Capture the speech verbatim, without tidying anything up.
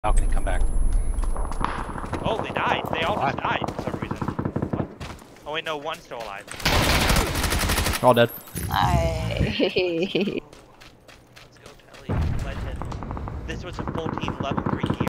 balcony, come back. Oh, they died. They all What? just died for some reason. What? Oh wait, no, one's still alive. They're all dead. I... Let's go, Telly. Legend. This was a full team level three gear.